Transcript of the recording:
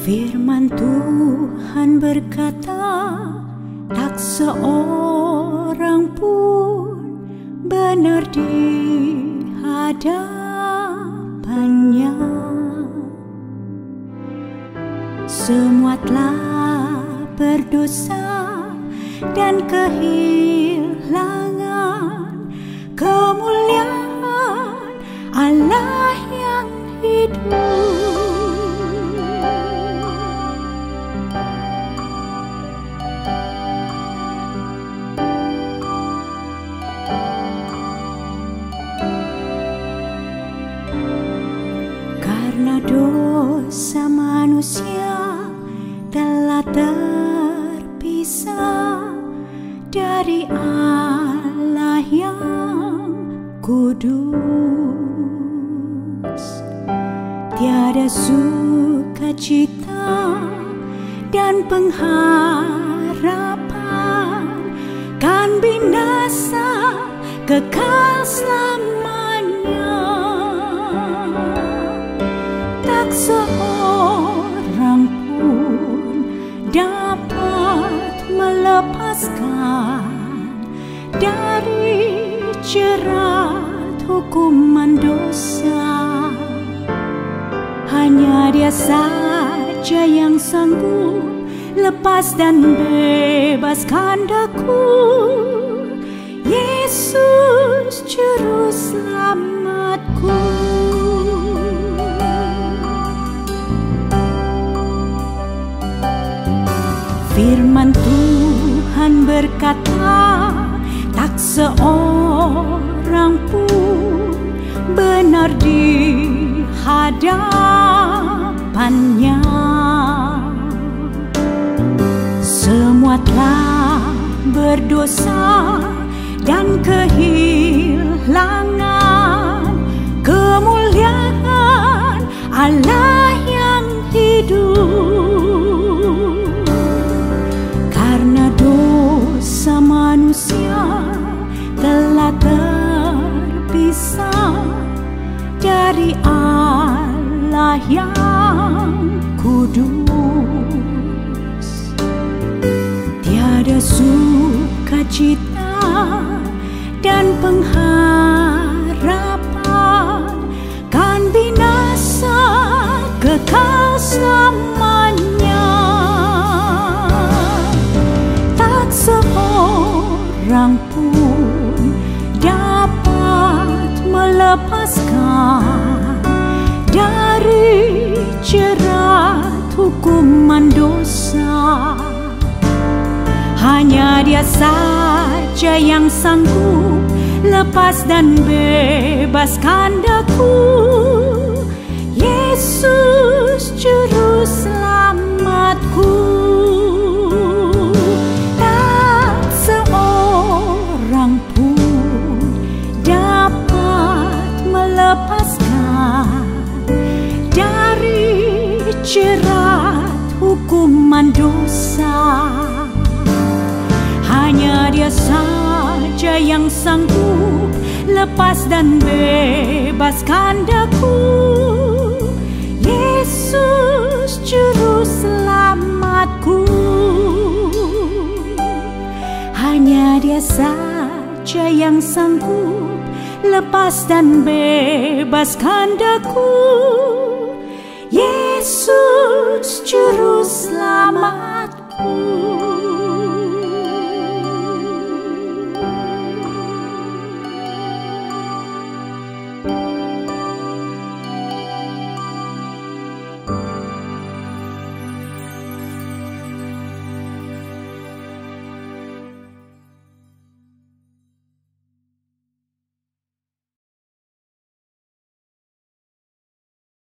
Firman Tuhan berkata, tak seorang pun benar di hadapannya. Semua telah berdosa dan kehilangan kemuliaan Allah yang hidup. Karena dosa manusia telah terpisah dari Allah yang kudus. Tiada sukacita dan pengharapan, kan binasa kekal selamanya. Tak seorang pun dapat melepaskan dari jerat hukuman dosa. Hanya Dia saja yang sanggup lepas dan bebaskan daku. Yesus Juru Selamatku. Firman Tuhan berkata, tak seorang pun benar di hadapannya. Semua telah berdosa dan kehilangan kemuliaan Allah yang hidup. Karena dosa manusia telah terpisah dari Allah yang kudus. Tiada sukacita dan pengharapan, kan binasa kekal selamanya. Tak seorang pun dapat melepaskan dari jerat hukuman dosa. Hanya Dia saja yang sanggup lepas dan bebaskan daku. Yesus Juru Selamatku. Tak seorang pun dapat melepaskan dari jerat hukuman dosa. Hanya Dia saja yang sanggup lepas dan bebaskan daku. Yesus Juru Selamatku. Hanya Dia saja yang sanggup lepas dan bebaskan daku. Yesus Juru Selamatku.